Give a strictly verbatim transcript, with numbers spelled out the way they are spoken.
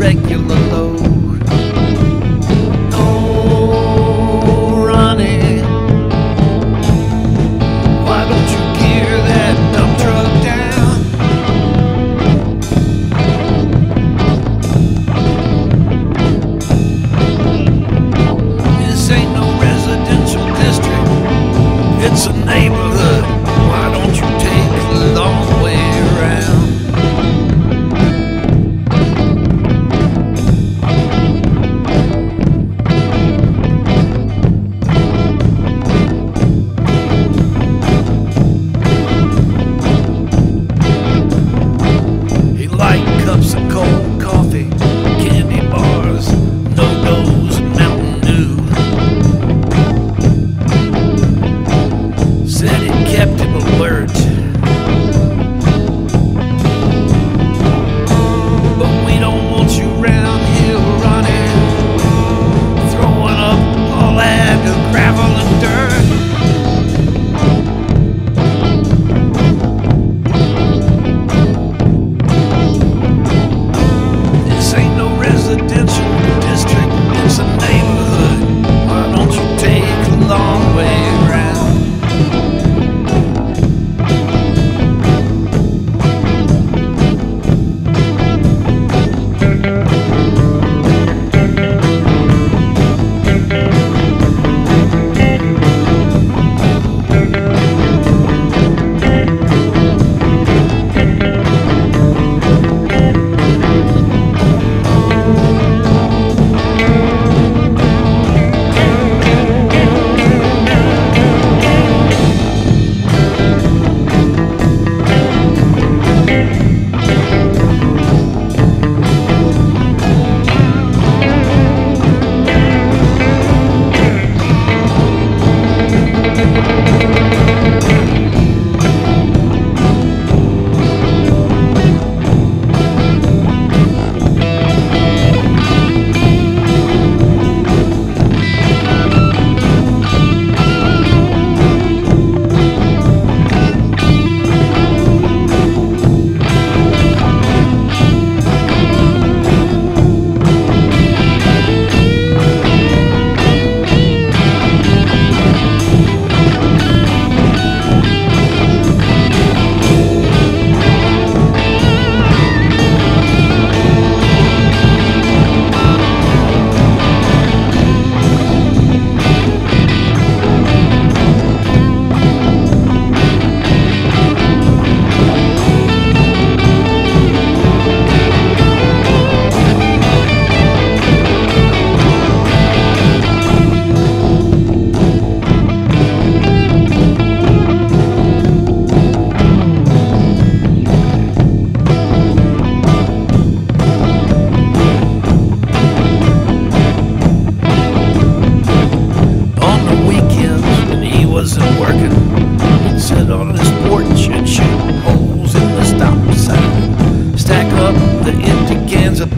regular load. Oh, Ronnie, why don't you gear that dump truck down? This ain't no residential district, it's a neighborhood. Why don't you take the long way around? He liked cups of cold coffee, candy bars, no-dos, and Mountain Dew. Said it kept him alert. But we don't want you round here, Ronnie, throwing up all that gravel and dirt. This ain't no residential district, it's a neighborhood. Why don't you take the long way around? Wasn't working, he'd sit on his porch and shoot holes in the stop sign, stack up the empty cans of